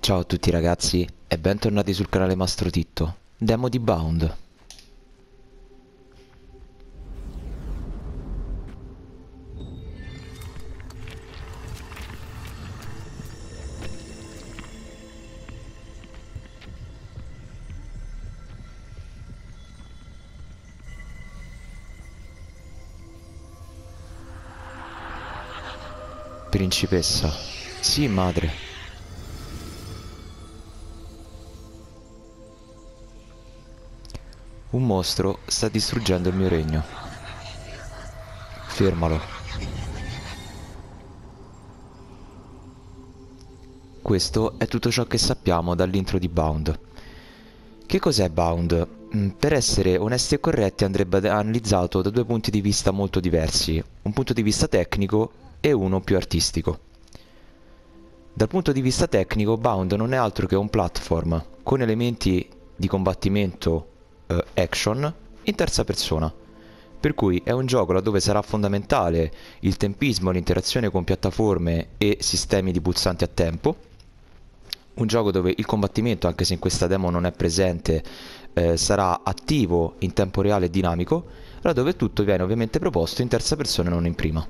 Ciao a tutti ragazzi e bentornati sul canale Mastro Titto, demo di Bound. Principessa. Sì, madre. Un mostro sta distruggendo il mio regno. Fermalo. Questo è tutto ciò che sappiamo dall'intro di Bound. Che cos'è Bound? Per essere onesti e corretti andrebbe analizzato da due punti di vista molto diversi, un punto di vista tecnico e uno più artistico. Dal punto di vista tecnico, Bound non è altro che un platform con elementi di combattimento action in terza persona. Per cui è un gioco laddove sarà fondamentale il tempismo, l'interazione con piattaforme e sistemi di pulsanti a tempo. Un gioco dove il combattimento, anche se in questa demo non è presente, sarà attivo in tempo reale e dinamico, laddove tutto viene ovviamente proposto in terza persona e non in prima.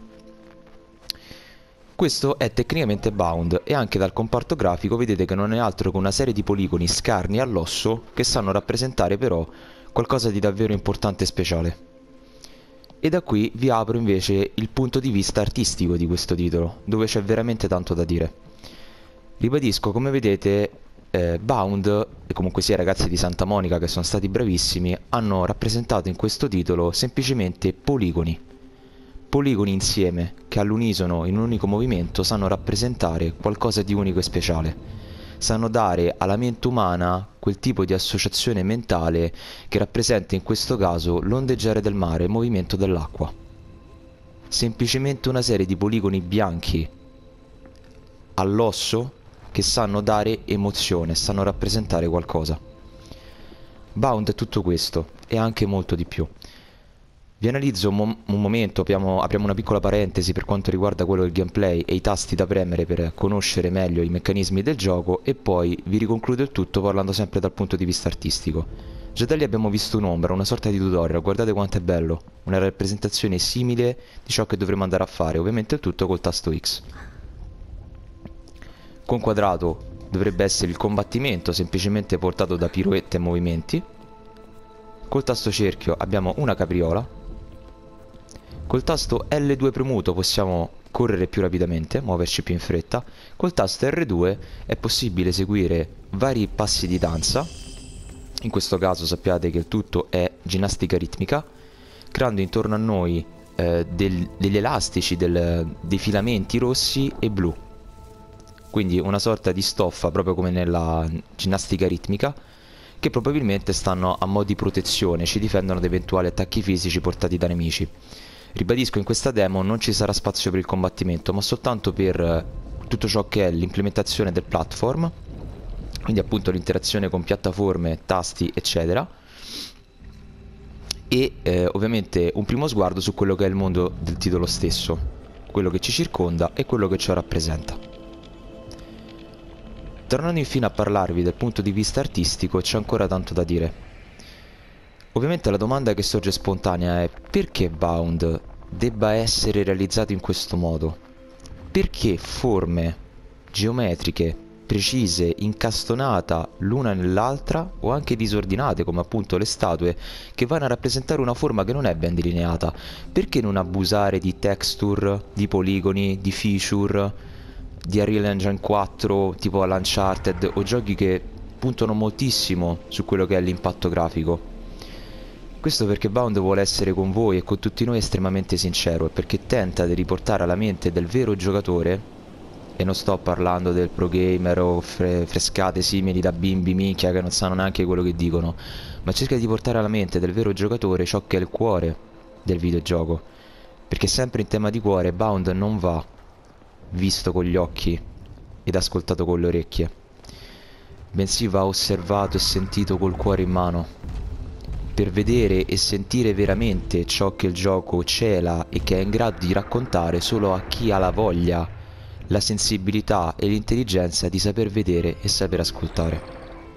Questo è tecnicamente Bound e anche dal comparto grafico vedete che non è altro che una serie di poligoni scarni all'osso che sanno rappresentare però qualcosa di davvero importante e speciale. E da qui vi apro invece il punto di vista artistico di questo titolo, dove c'è veramente tanto da dire. Ribadisco, come vedete, Bound, e comunque sia i ragazzi di Santa Monica che sono stati bravissimi, hanno rappresentato in questo titolo semplicemente poligoni. Poligoni insieme, che all'unisono in un unico movimento sanno rappresentare qualcosa di unico e speciale. Sanno dare alla mente umana quel tipo di associazione mentale che rappresenta in questo caso l'ondeggiare del mare e il movimento dell'acqua. Semplicemente una serie di poligoni bianchi all'osso che sanno dare emozione, sanno rappresentare qualcosa. Bound è tutto questo e anche molto di più. Vi analizzo un momento, apriamo una piccola parentesi per quanto riguarda quello del gameplay e i tasti da premere per conoscere meglio i meccanismi del gioco e poi vi riconcludo il tutto parlando sempre dal punto di vista artistico. Già da lì abbiamo visto un'ombra, una sorta di tutorial, guardate quanto è bello, una rappresentazione simile di ciò che dovremo andare a fare, ovviamente il tutto col tasto X. Con quadrato dovrebbe essere il combattimento semplicemente portato da pirouette e movimenti. Col tasto cerchio abbiamo una capriola. Col tasto L2 premuto possiamo correre più rapidamente, muoverci più in fretta. Col tasto R2 è possibile eseguire vari passi di danza. In questo caso sappiate che il tutto è ginnastica ritmica, creando intorno a noi degli elastici, dei filamenti rossi e blu. Quindi una sorta di stoffa, proprio come nella ginnastica ritmica, che probabilmente stanno a mo' di protezione, ci difendono da eventuali attacchi fisici portati da nemici. Ribadisco, in questa demo non ci sarà spazio per il combattimento, ma soltanto per tutto ciò che è l'implementazione del platform, quindi appunto l'interazione con piattaforme, tasti, eccetera, e ovviamente un primo sguardo su quello che è il mondo del titolo stesso, quello che ci circonda e quello che ciò rappresenta. Tornando infine a parlarvi del punto di vista artistico, c'è ancora tanto da dire. Ovviamente la domanda che sorge spontanea è: perché Bound debba essere realizzato in questo modo? Perché forme geometriche, precise, incastonata l'una nell'altra o anche disordinate come appunto le statue che vanno a rappresentare una forma che non è ben delineata? Perché non abusare di texture, di poligoni, di feature, di Unreal Engine 4 tipo all'Uncharted o giochi che puntano moltissimo su quello che è l'impatto grafico? Questo perché Bound vuole essere con voi e con tutti noi estremamente sincero e perché tenta di riportare alla mente del vero giocatore, e non sto parlando del pro gamer o frescate simili da bimbi minchia che non sanno neanche quello che dicono, ma cerca di portare alla mente del vero giocatore ciò che è il cuore del videogioco, perché sempre in tema di cuore Bound non va visto con gli occhi ed ascoltato con le orecchie, bensì va osservato e sentito col cuore in mano, per vedere e sentire veramente ciò che il gioco cela e che è in grado di raccontare solo a chi ha la voglia, la sensibilità e l'intelligenza di saper vedere e saper ascoltare.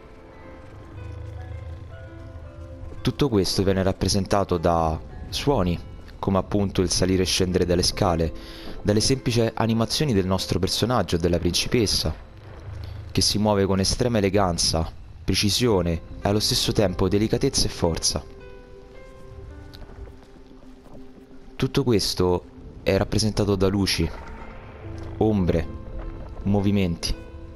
Tutto questo viene rappresentato da suoni, come appunto il salire e scendere dalle scale, dalle semplici animazioni del nostro personaggio, della principessa, che si muove con estrema eleganza, precisione e allo stesso tempo delicatezza e forza. Tutto questo è rappresentato da luci, ombre, movimenti.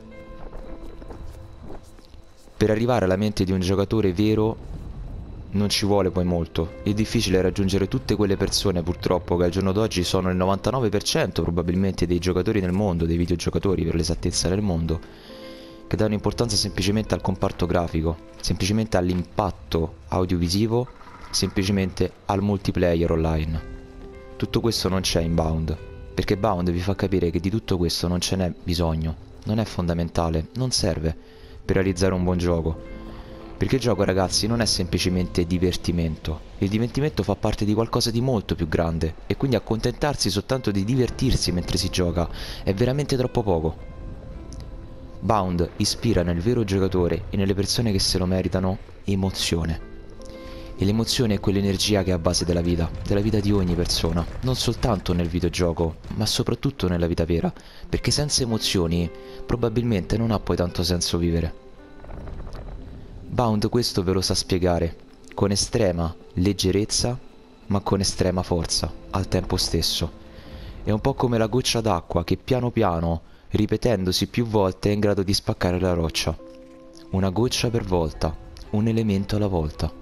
Per arrivare alla mente di un giocatore vero non ci vuole poi molto. È difficile raggiungere tutte quelle persone, purtroppo, che al giorno d'oggi sono il 99% probabilmente dei giocatori nel mondo, dei videogiocatori per l'esattezza nel mondo, che danno importanza semplicemente al comparto grafico, semplicemente all'impatto audiovisivo, semplicemente al multiplayer online. Tutto questo non c'è in Bound, perché Bound vi fa capire che di tutto questo non ce n'è bisogno, non è fondamentale, non serve per realizzare un buon gioco. Perché il gioco, ragazzi, non è semplicemente divertimento. Il divertimento fa parte di qualcosa di molto più grande, e quindi accontentarsi soltanto di divertirsi mentre si gioca è veramente troppo poco. Bound ispira nel vero giocatore e nelle persone che se lo meritano emozione. E l'emozione è quell'energia che è a base della vita di ogni persona, non soltanto nel videogioco, ma soprattutto nella vita vera, perché senza emozioni probabilmente non ha poi tanto senso vivere. Bound questo ve lo sa spiegare, con estrema leggerezza, ma con estrema forza, al tempo stesso. È un po' come la goccia d'acqua che piano piano, ripetendosi più volte, è in grado di spaccare la roccia. Una goccia per volta, un elemento alla volta.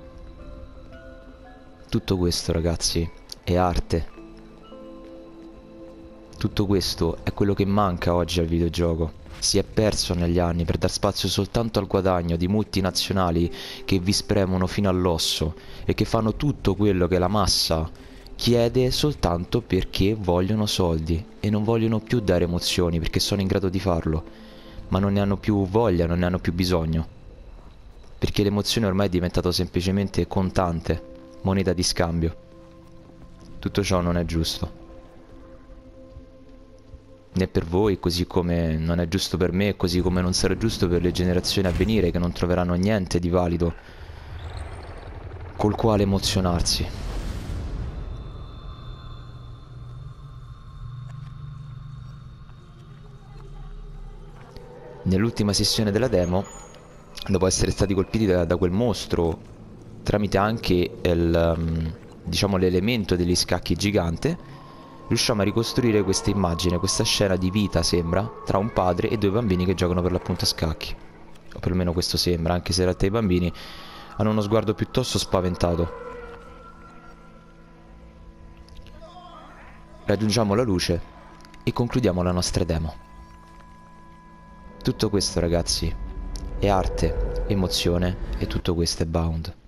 Tutto questo, ragazzi, è arte. Tutto questo è quello che manca oggi al videogioco. Si è perso negli anni per dar spazio soltanto al guadagno di multinazionali che vi spremono fino all'osso e che fanno tutto quello che la massa chiede soltanto perché vogliono soldi e non vogliono più dare emozioni perché sono in grado di farlo, ma non ne hanno più voglia, non ne hanno più bisogno, perché l'emozione ormai è diventato semplicemente contante, moneta di scambio. Tutto ciò non è giusto. Né per voi, così come non è giusto per me, così come non sarà giusto per le generazioni a venire che non troveranno niente di valido col quale emozionarsi. Nell'ultima sessione della demo, dopo essere stati colpiti da quel mostro, tramite anche diciamo l'elemento degli scacchi gigante, riusciamo a ricostruire questa immagine, questa scena di vita, sembra, tra un padre e due bambini che giocano per l'appunto a scacchi. O perlomeno questo sembra, anche se in realtà i bambini hanno uno sguardo piuttosto spaventato. Raggiungiamo la luce e concludiamo la nostra demo. Tutto questo, ragazzi, è arte, emozione, e tutto questo è Bound.